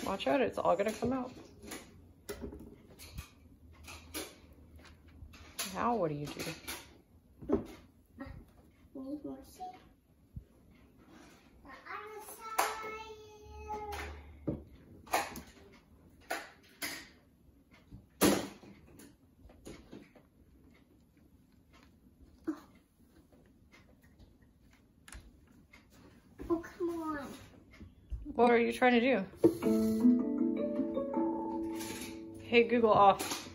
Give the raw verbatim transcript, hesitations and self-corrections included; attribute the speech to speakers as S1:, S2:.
S1: Watch out, it's all gonna come out. Now what do you do?
S2: Need more shape. Oh, come on.
S1: What are you trying to do? Hey, Google off.